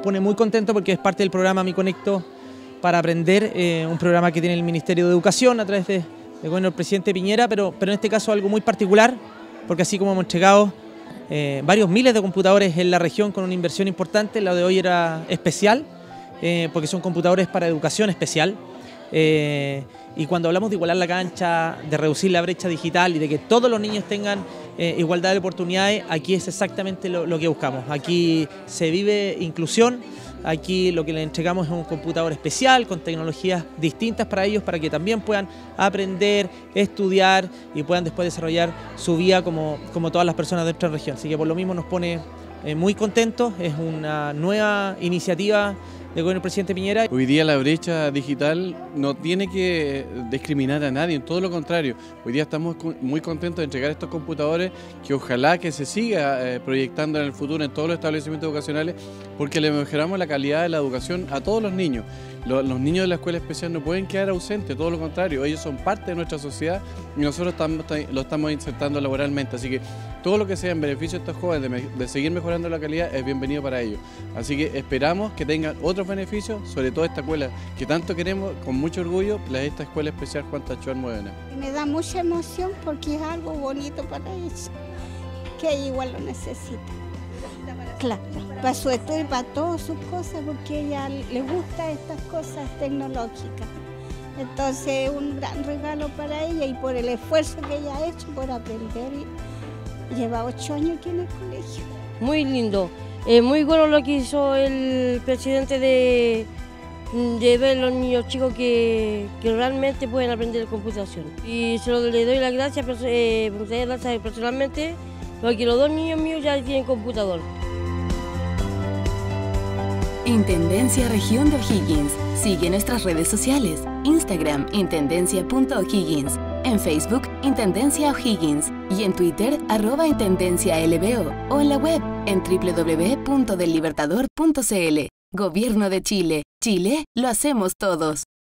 pone muy contento porque es parte del programa Mi Conecto para Aprender, un programa que tiene el Ministerio de Educación a través de bueno, el presidente Piñera, pero en este caso algo muy particular, porque así como hemos entregado varios miles de computadores en la región con una inversión importante, la de hoy era especial, porque son computadores para educación especial. Y cuando hablamos de igualar la cancha, de reducir la brecha digital y de que todos los niños tengan igualdad de oportunidades, aquí es exactamente lo que buscamos. Aquí se vive inclusión, aquí lo que les entregamos es un computador especial con tecnologías distintas para ellos, para que también puedan aprender, estudiar y puedan después desarrollar su vida como todas las personas de nuestra región. Así que por lo mismo nos pone muy contentos, es una nueva iniciativa del gobierno del presidente Piñera. Hoy día la brecha digital no tiene que discriminar a nadie, todo lo contrario. Hoy día estamos muy contentos de entregar estos computadores que ojalá que se siga proyectando en el futuro en todos los establecimientos educacionales, porque le mejoramos la calidad de la educación a todos los niños. Los niños de la escuela especial no pueden quedar ausentes, todo lo contrario, ellos son parte de nuestra sociedad y nosotros lo estamos insertando laboralmente, así que todo lo que sea en beneficio de estos jóvenes de seguir mejorando la calidad es bienvenido para ellos. Así que esperamos que tengan otros beneficios, sobre todo esta escuela que tanto queremos, con mucho orgullo, esta Escuela Especial Juan Tachó Almudena. Me da mucha emoción porque es algo bonito para ellos, que igual lo necesitan. Claro, para su estudio y para todas sus cosas, porque a ella le gustan estas cosas tecnológicas. Entonces es un gran regalo para ella y por el esfuerzo que ella ha hecho por aprender. Lleva 8 años aquí en el colegio. Muy lindo, muy bueno lo que hizo el presidente de ver a los niños chicos que realmente pueden aprender computación. Y le doy las gracias personalmente, porque los 2 niños míos ya tienen computador. Intendencia Región de O'Higgins. Sigue nuestras redes sociales. Instagram, intendencia.o'higgins. En Facebook, Intendencia O'Higgins. Y en Twitter, @IntendenciaLBO. O en la web, en www.dellibertador.cl. Gobierno de Chile. Chile, lo hacemos todos.